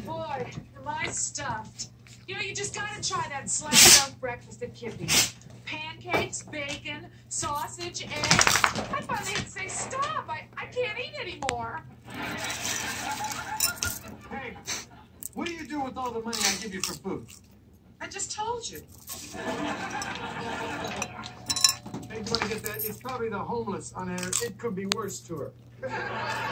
Boy, am I stuffed. You know, you just gotta try that slam dunk breakfast at Kippy's. Pancakes, bacon, sausage, eggs. I finally had to say stop. I can't eat anymore. Hey, what do you do with all the money I give you for food? I just told you. Hey, you want to get that? It's probably the homeless on there. It could be worse to her.